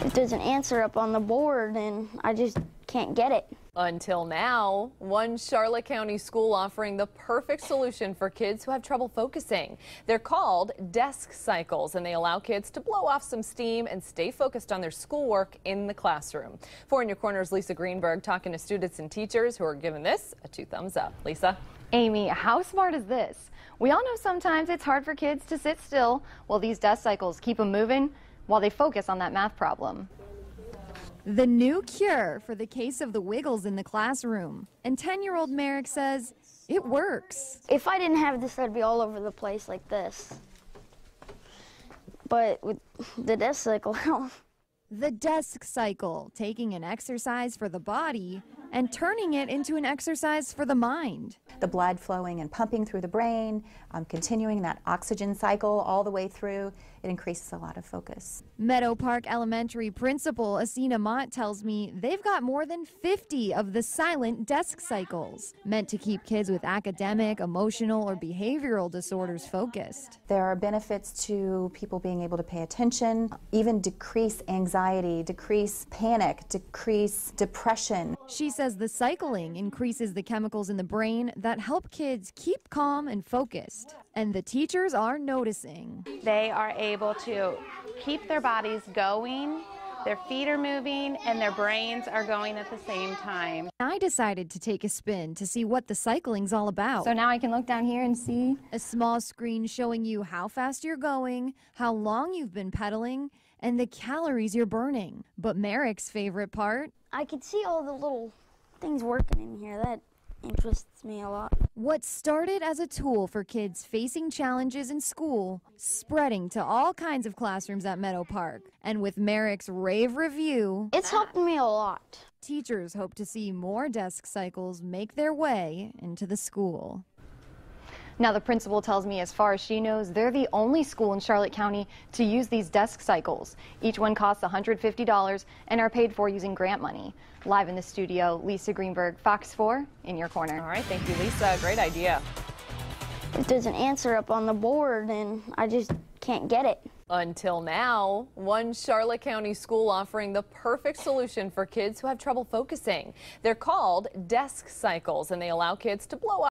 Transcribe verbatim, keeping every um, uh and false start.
It doesn't answer up on the board, and I just can't get it. Until now, one Charlotte County school offering the perfect solution for kids who have trouble focusing. They're called desk cycles, and they allow kids to blow off some steam and stay focused on their schoolwork in the classroom. For In Your Corner's Lisa Greenberg talking to students and teachers who are giving this a two thumbs up. Lisa? Amy, how smart is this? We all know sometimes it's hard for kids to sit still. Well, these desk cycles keep them moving while they focus on that math problem. The new cure for the case of the wiggles in the classroom. And ten-year-old Merrick says it works. If I didn't have this, I'd be all over the place like this. But with the desk cycle, The desk cycle, taking an exercise for the body and turning it into an exercise for the mind. The blood flowing and pumping through the brain, um, continuing that oxygen cycle all the way through, it increases a lot of focus. Meadow Park Elementary principal Asina Mott tells me they've got more than fifty of the silent desk cycles, meant to keep kids with academic, emotional, or behavioral disorders focused. There are benefits to people being able to pay attention, even decrease anxiety, decrease panic, decrease depression. She says the cycling increases the chemicals in the brain that help kids keep calm and focused. And the teachers are noticing. They are able to keep their bodies going, their feet are moving, and their brains are going at the same time. I decided to take a spin to see what the cycling's all about. So now I can look down here and see A small screen showing you how fast you're going, how long you've been pedaling, and the calories you're burning. But Merrick's favorite part? I could see all the little things working in here. That interests me a lot. What started as a tool for kids facing challenges in school, spreading to all kinds of classrooms at Meadow Park. And with Merrick's rave review, It's helped me a lot. teachers hope to see more desk cycles make their way into the school. Now, the principal tells me as far as she knows, they're the only school in Charlotte County to use these desk cycles. Each one costs one hundred fifty dollars and are paid for using grant money. Live in the studio, Lisa Greenberg, Fox four, In Your Corner. All right, thank you, Lisa. Great idea. It doesn't answer up on the board, and I just can't get it. Until now, one Charlotte County school offering the perfect solution for kids who have trouble focusing. They're called desk cycles, and they allow kids to blow